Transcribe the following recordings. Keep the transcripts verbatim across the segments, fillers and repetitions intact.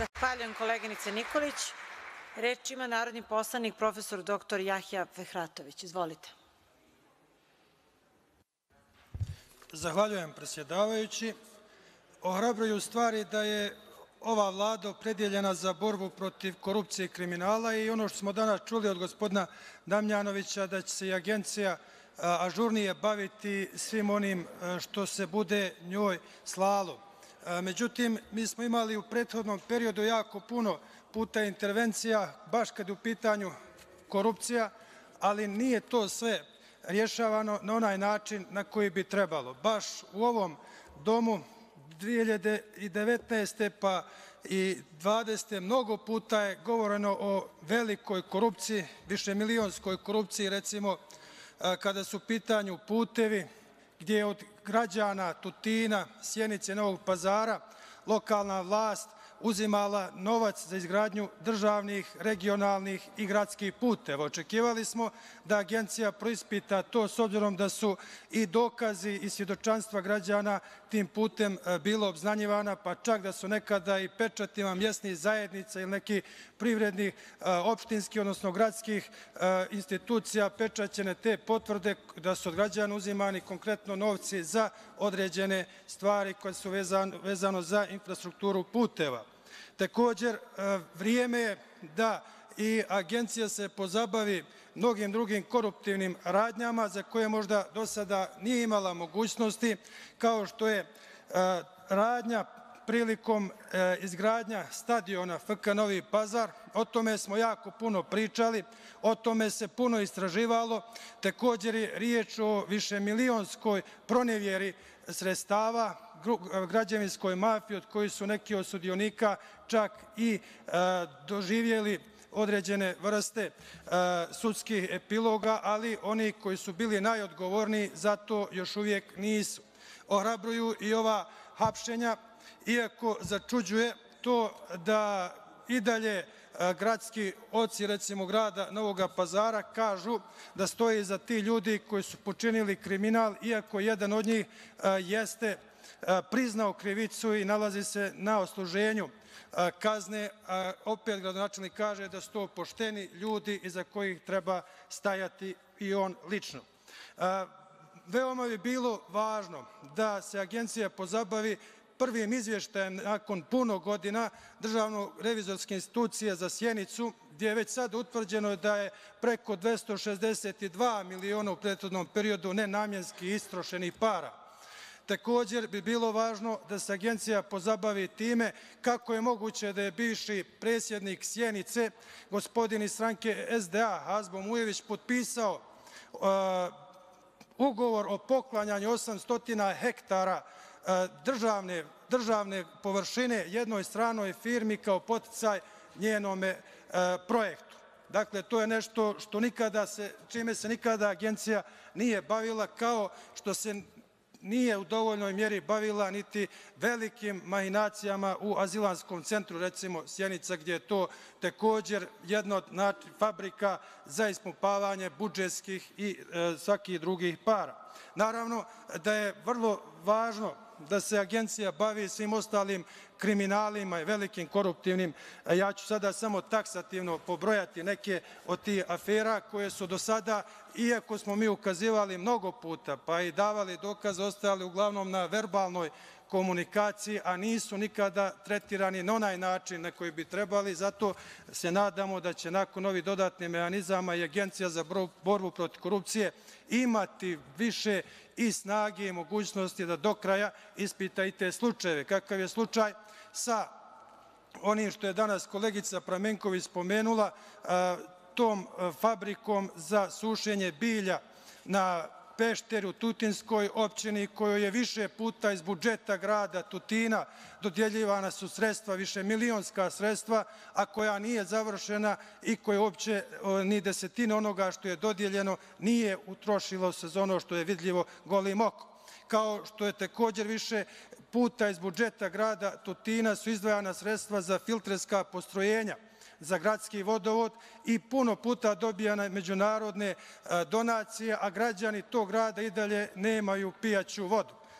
Zahvaljujem koleginice Nikolić. Reč ima narodni poslanik profesor doktor Jahja Fehratović. Izvolite. Zahvaljujem, predsjedavajući. Ohrabruju stvari da je ova Vlada opredeljena za borbu protiv korupcije i kriminala i ono što smo danas čuli od gospodina Damjanovića, da će se i Agencija ažurnije baviti svim onim što se bude njoj slalo. Međutim, mi smo imali u prethodnom periodu jako puno puta intervencija, baš kad je u pitanju korupcija, ali nije to sve rješavano na onaj način na koji bi trebalo. Baš u ovom domu dve hiljade devetnaeste. pa i dvadesete. mnogo puta je govoreno o velikoj korupciji, višemilionskoj korupciji, recimo kada su u pitanju putevi, gdje je od građana Tutina, Sjenice, Novog Pazara lokalna vlast uzimala novac za izgradnju državnih, regionalnih i gradskih puteva. Očekivali smo da Agencija preispita to, s obzirom da su i dokazi i svjedočanstva građana tim putem bilo obznanjivana, pa čak da su nekada i pečatima mesnih zajednica ili nekih privrednih, opštinskih, odnosno gradskih institucija pečaćene te potvrde da su od građana uzimani konkretno novci za određene stvari koje su vezano za infrastrukturu puteva. Takođe, vrijeme je da i Agencija se pozabavi mnogim drugim koruptivnim radnjama za koje možda do sada nije imala mogućnosti, kao što je radnja prilikom izgradnja stadiona F K Novi Pazar. O tome smo jako puno pričali, o tome se puno istraživalo. Takođe je reč o višemilionskoj pronevjeri sredstava, građevinskoj mafiji, od kojih su neki od sudionika čak i doživjeli određene vrste sudskih epiloga, ali oni koji su bili najodgovorniji za to još uvijek nisu. Ohrabruju i ova hapšenja, iako začuđuje to da i dalje gradski oci, recimo grada Novog Pazara, kažu da stoje iza tih ljudi koji su počinili kriminal, iako jedan od njih jeste priznao krivicu i nalazi se na odsluženju kazne. Opet gradonačelnik kaže da su to pošteni ljudi iza kojih treba stajati i on lično. Veoma bi bilo važno da se Agencija pozabavi prvim izveštajem nakon puno godina Državno-revizorske institucije za Sjenicu, gdje je već sad utvrđeno da je preko dvesta šezdeset dva miliona u prethodnom periodu nenamenski istrošenih para. Takođe bi bilo važno da se Agencija pozabavi time kako je moguće da je bivši predsednik Sjenice, gospodin iz stranke S D A, Hazbo Mujević, potpisao ugovor o poklanjanju osamsto hektara državne, državne površine jednoj stranoj firmi kao podsticaj njenom projektu. Dakle, to je nešto što nikada se, čime se nikada Agencija nije bavila, kao što se nije u dovoljnoj mjeri bavila niti velikim mahinacijama u azilanskom centru, recimo Sjenica, gdje je to takođe jedna od fabrika za ispumpavanje budžetskih i svakih drugih para. Naravno da je vrlo važno da se Agencija bavi svim ostalim kriminalima i velikim koruptivnim. Ja ću sada samo taksativno pobrojati neke od tih afera koje su do sada, iako smo mi ukazivali mnogo puta, pa i davali dokaze, ostali uglavnom na verbalnoj komunikaciji, a nisu nikada tretirani na onaj način na koji bi trebali. Zato se nadamo da će nakon ovih dodatnih mehanizama i Agencija za borbu protiv korupcije imati više i snage i mogućnosti da do kraja ispita i te slučajeve. Kakav je slučaj sa onim što je danas kolegica Pramenković spomenula, tom fabrikom za sušenje bilja na Pešteru, u Tutinskoj opštini, kojoj je više puta iz budžeta grada Tutina dodeljivana su sredstva, višemilionska sredstva, a koja nije završena i koja uopšte ni desetina onoga što je dodeljeno nije utrošilo se za ono što je vidljivo golim okom. Kao što je takođe više puta iz budžeta grada Tutina su izdvajana sredstva za filterska postrojenja, za gradski vodovod i puno puta dobijane međunarodne donacije, a građani tog grada i dalje nemaju pijaću vodu.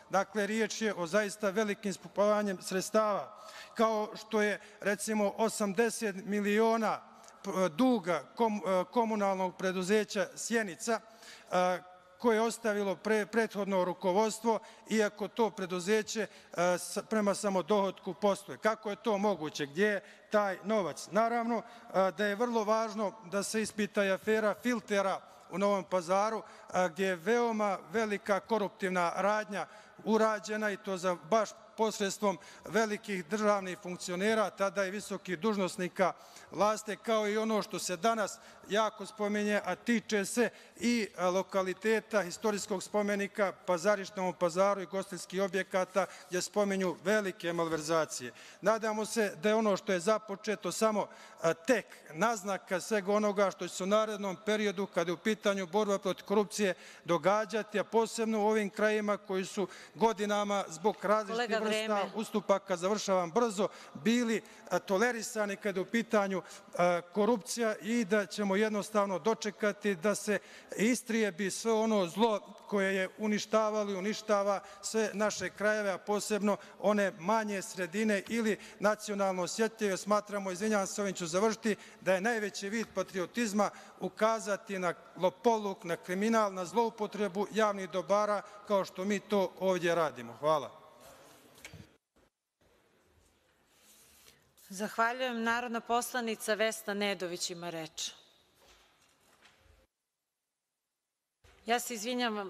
Dakle, riječ je o zaista velikim ispumpavanjem sredstava, kao što je recimo osamdeset miliona duga komunalnog preduzeća Sjenica, koje je ostavilo prethodno rukovodstvo, iako to preduzeće prema samodohotku posluje. Kako je to moguće? Gdje je taj novac? Naravno da je vrlo važno da se ispita i afera filtera u Novom Pazaru, gdje je veoma velika koruptivna radnja urađena, i to za baš posredstvom velikih državnih funkcionera, tada i visokih dužnosnika vlasti, kao i ono što se danas jako spominje, a tiče se i lokaliteta istorijskog spomenika Pazarište u Novom Pazaru i ugostiteljskih objekata, gdje spominju velike malverzacije. Nadamo se da je ono što je započeto samo tek naznaka svega onoga što će se u narednom periodu, kada je u pitanju borba protiv korupcije, događati, a posebno u ovim krajevima koji su godinama zbog različitih vrsta ustupaka, završavam brzo, bili tolerisani kada je u pitanju korupcija, i da ćemo jednostavno dočekati da se istrijebi sve ono zlo koje je uništavalo i uništava sve naše krajeve, a posebno one manje sredine ili nacionalno osetljive. Smatramo, izvinjavam se, ovim ću završiti, da je najveći vid patriotizma ukazati na lopovluk, na kriminal, na zloupotrebu javnih dobara, kao što mi to ovdje radimo. Hvala. Zahvaljujem. Narodna poslanica Vesna Nedović ima reč. Ja se izvinjavam.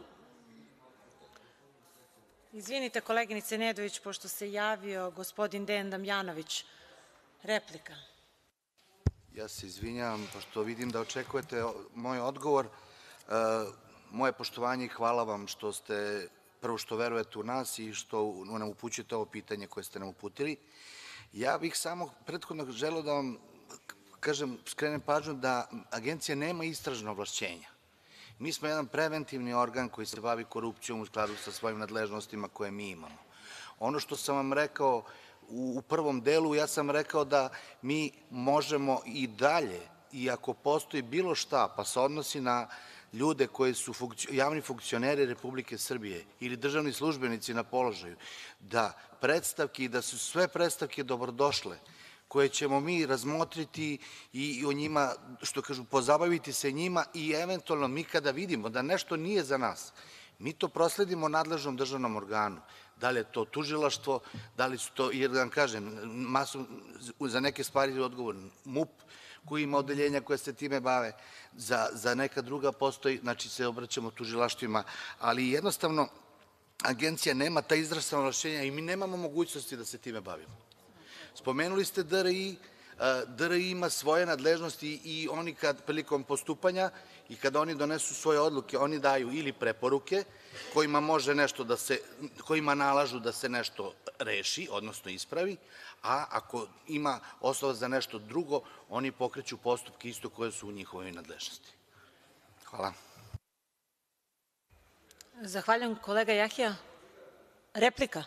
Izvinite, koleginice Nedović, pošto se javio gospodin Dejan Damjanović. Replika. Ja se izvinjavam, pošto vidim da očekujete moj odgovor. Moje poštovanje i hvala vam što ste, prvo što verujete u nas i što nam upućujete ovo pitanje koje ste nam uputili. Ja bih samo prethodno želeo da vam kažem, skrenem pažnju da agencija nema istražna ovlašćenja. Mi smo jedan preventivni organ koji se bavi korupcijom u skladu sa svojim nadležnostima koje mi imamo. Ono što sam vam rekao u prvom delu, ja sam rekao da mi možemo i dalje, i ako postoji bilo šta, pa se odnosi na ljude koji su javni funkcioneri Republike Srbije ili državni službenici na položaju, da predstavke i da su sve predstavke dobrodošle, koje ćemo mi razmotriti i o njima, što kažu, pozabaviti se njima, i eventualno mi kada vidimo da nešto nije za nas, mi to prosledimo nadležnom državnom organu. Da li je to tužilaštvo, da li su to, jer da vam kažem, masu, za neke stvari je odgovoran MUP, koji ima odeljenja koje se time bave, za, za neka druga postoji, znači se obraćamo tužilaštvima, ali jednostavno agencija nema ta izvršna ovlašćenja i mi nemamo mogućnosti da se time bavimo. Spomenuli ste D R I, D R I ima svoje nadležnosti i oni kad prilikom postupanja i kada oni donesu svoje odluke, oni daju ili preporuke kojima može nešto da se, kojima nalažu da se nešto reši, odnosno ispravi, a ako ima osnova za nešto drugo, oni pokreću postupke isto koje su u njihovoj nadležnosti. Hvala. Zahvaljujem. Kolega Jahja, replika.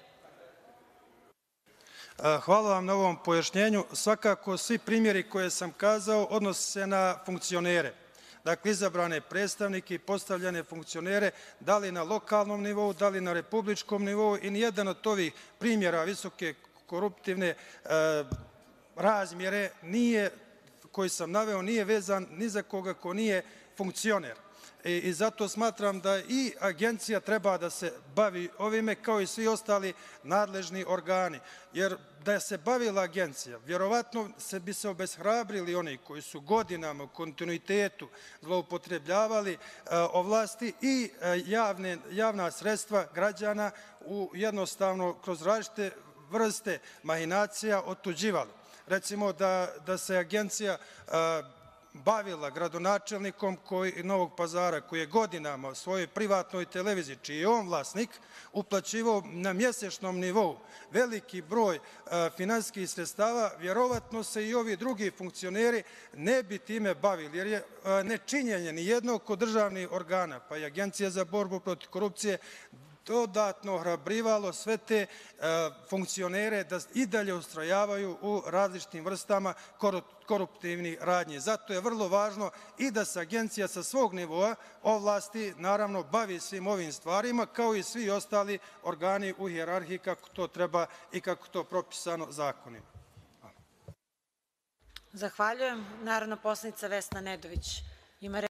Hvala vam na ovom pojašnjenju. Svakako, svi primjeri koje sam kazao odnose se na funkcionere. Dakle, izabrane predstavnike i postavljene funkcionere, da li na lokalnom nivou, da li na republičkom nivou, i nijedan od ovih primjera visoke koruptivne razmjere nije, koji sam naveo, nije vezan ni za koga ko nije funkcioner. I zato smatram da i agencija treba da se bavi ovime, kao i svi ostali nadležni organi. Jer da se bavila agencija, vjerovatno se bi se obeshrabrili oni koji su godinama u kontinuitetu zloupotrebljavali ovlasti i javne, javna sredstva građana u jednostavno kroz različite vrste mahinacija otuđivali. Recimo da, da se agencija bavila gradonačelnikom koji, Novog Pazara, koji je godinama u svojoj privatnoj televiziji, čiji je on vlasnik, uplaćivao na mjesečnom nivou veliki broj finansijskih sredstava, vjerovatno se i ovi drugi funkcioneri ne bi time bavili, jer je nečinjenje ni jednog kod državnih organa, pa i Agencija za borbu protiv korupcije, dodatno ohrabrivalo sve te e, funkcionere da i dalje ustrajavaju u različitim vrstama koruptivnih radnji. Zato je vrlo važno i da se agencija sa svog nivoa ovlasti, naravno, bavi svim ovim stvarima, kao i svi ostali organi u hijerarhiji kako to treba i kako to propisano zakonima. Zahvaljujem. Narodna poslanica Vesna Nedović ima reč.